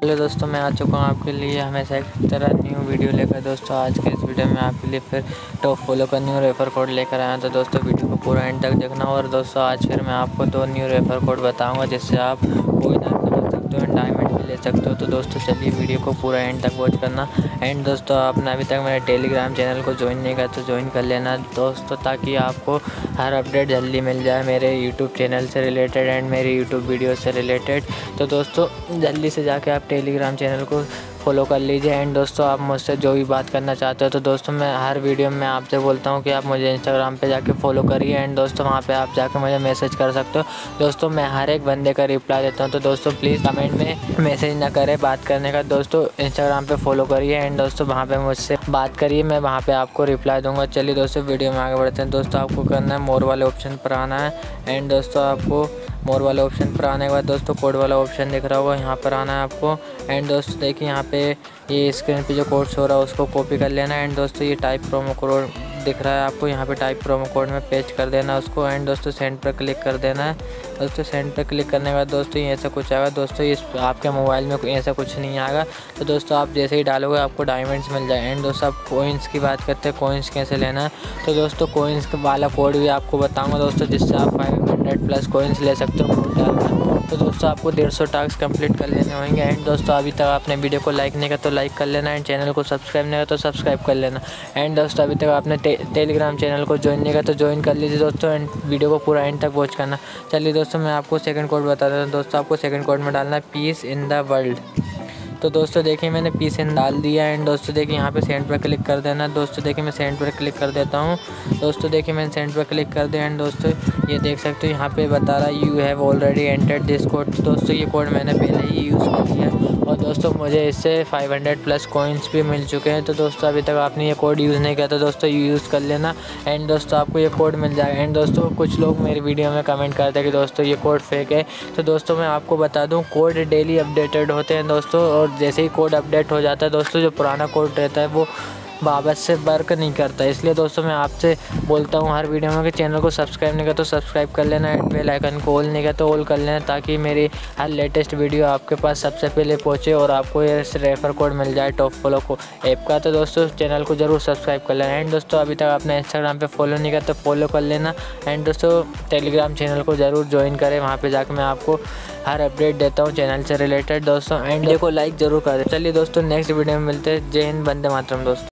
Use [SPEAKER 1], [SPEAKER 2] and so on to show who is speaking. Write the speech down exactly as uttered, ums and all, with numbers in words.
[SPEAKER 1] Hello दोस्तों, मैं आ चुका हूँ आपके लिए हमेशा एक तरह न्यू वीडियो लेकर। दोस्तों आज के इस वीडियो में आपके लिए फिर टॉप फॉलो का न्यू रेफर कोड लेकर आया हूँ। तो दोस्तों वीडियो को पूरा एंड तक देखना। और दोस्तों आज फिर मैं आपको दो न्यू रेफर कोड बताऊँगा जिससे आप कोई ना बदल सकते हो, डायमंड भी ले सकते हो। तो दोस्तों चलिए वीडियो को पूरा एंड तक वॉच करना। एंड दोस्तों आपने अभी तक मेरे टेलीग्राम चैनल को ज्वाइन नहीं किया तो ज्वाइन कर लेना दोस्तों, ताकि आपको हर अपडेट जल्दी मिल जाए मेरे यूट्यूब चैनल से रिलेटेड एंड मेरी यूट्यूब वीडियो से रिलेटेड। तो दोस्तों जल्दी से जाके आप टेलीग्राम चैनल को फॉलो कर लीजिए। एंड दोस्तों आप मुझसे जो भी बात करना चाहते हो तो दोस्तों मैं हर वीडियो में आपसे बोलता हूँ कि आप मुझे इंस्टाग्राम पे जाके फॉलो करिए। एंड दोस्तों वहाँ पे आप जाके मुझे मैसेज कर सकते हो। दोस्तों मैं हर एक बंदे का रिप्लाई देता हूँ, तो दोस्तों प्लीज़ कमेंट में मैसेज ना करें बात करने का। दोस्तों इंस्टाग्राम पे फॉलो करिए एंड दोस्तों वहाँ पे मुझसे बात करिए, मैं वहाँ पे आपको रिप्लाई दूंगा। चलिए दोस्तों वीडियो में आगे बढ़ते हैं। दोस्तों आपको करना है मोर वाले ऑप्शन पर आना है। एंड दोस्तों आपको मोर वाले ऑप्शन पर आने के बाद दोस्तों कोड वाला ऑप्शन दिख रहा होगा, यहाँ पर आना है आपको। एंड दोस्तों देखिए यहाँ पे ये स्क्रीन पे जो कोड शो रहा है उसको कॉपी कर लेना है। एंड दोस्तों ये टाइप प्रोमो कोड दिख रहा है आपको, यहाँ पे टाइप प्रोमो कोड में पेस्ट कर देना है उसको। एंड दोस्तों सेंड पर क्लिक कर देना है। दोस्तों सेंड पर क्लिक करने के बाद दोस्तों ये ऐसा कुछ आएगा। दोस्तों इस आपके मोबाइल में ऐसा कुछ नहीं आएगा। तो दोस्तों आप जैसे ही डालोगे आपको डायमंड्स मिल जाए। एंड दोस्तों आप कोइंस की बात करते हैं, कोइंस कैसे लेना है तो दोस्तों कोइंस वाला कोड भी आपको बताऊँगा दोस्तों, जिससे आप फाइव हंड्रेड प्लस कोइंस ले सकते हो कोड डालकर। तो दोस्तों आपको डेढ़ सौ टास्क कंप्लीट कर लेने होंगे। एंड दोस्तों अभी तक आपने वीडियो को लाइक नहीं किया तो लाइक कर लेना। एंड चैनल को सब्सक्राइब नहीं किया तो सब्सक्राइब कर लेना। एंड दोस्तों अभी तक आपने टे, टेलीग्राम चैनल को ज्वाइन नहीं किया तो ज्वाइन कर लीजिए दोस्तों। एंड वीडियो को पूरा एंड तक वॉच करना। चलिए दोस्तों मैं आपको सेकंड कोड बता देता हूँ। दोस्तों आपको सेकंड कोड में डालना है पीस इन द वर्ल्ड। तो दोस्तों देखिए मैंने पीस इन डाल दिया। एंड दोस्तों देखिए यहाँ पे सेंड पर क्लिक कर देना। दोस्तों देखिए मैं सेंड पर क्लिक कर देता हूँ। दोस्तों देखिए मैंने सेंड पर क्लिक कर दिया। एंड दोस्तों ये देख सकते हो यहाँ पे बता रहा है you have already entered this code. दोस्तों ये कोड मैंने पहले ही यूज़ कर लिया है और दोस्तों मुझे इससे फाइव हंड्रेड प्लस कॉइन्स भी मिल चुके हैं। तो दोस्तों अभी तक आपने ये कोड यूज़ नहीं किया तो दोस्तों यूज़ कर लेना। एंड दोस्तों आपको ये कोड मिल जाएगा। एंड दोस्तों कुछ लोग मेरी वीडियो में कमेंट करते हैं कि दोस्तों ये कोड फेक है। तो दोस्तों मैं आपको बता दूं कोड डेली अपडेटेड होते हैं दोस्तों, और जैसे ही कोड अपडेट हो जाता है दोस्तों जो पुराना कोड रहता है वो वापस से वर्क नहीं करता। इसलिए दोस्तों मैं आपसे बोलता हूँ हर वीडियो में कि चैनल को सब्सक्राइब नहीं किया तो सब्सक्राइब कर लेना। एंड बेल आइकन को ऑल नहीं किया तो ऑल कर लेना, ताकि मेरी हर लेटेस्ट वीडियो आपके पास सबसे पहले पहुँचे और आपको ये रेफर कोड मिल जाए टॉप फॉलो को ऐप का। तो दोस्तों चैनल को ज़रूर सब्सक्राइब कर लेना। एंड दोस्तों अभी तक आपने इंस्टाग्राम पर फॉलो नहीं किया तो फॉलो कर लेना। एंड दोस्तों टेलीग्राम चैनल को ज़रूर ज्वाइन करें, वहाँ पर जाकर मैं आपको हर अपडेट देता हूँ चैनल से रिलेटेड दोस्तों। एंड वीडियो को लाइक ज़रूर करें। चलिए दोस्तों नेक्स्ट वीडियो में मिलते हैं। जय हिंद, वंदे मातरम दोस्तों।